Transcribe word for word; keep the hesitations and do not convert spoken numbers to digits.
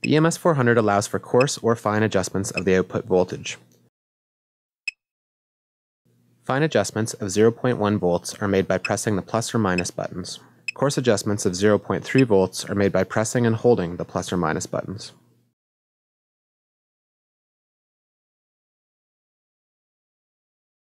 The E M S four hundred allows for coarse or fine adjustments of the output voltage. Fine adjustments of zero point one volts are made by pressing the plus or minus buttons. Coarse adjustments of zero point three volts are made by pressing and holding the plus or minus buttons.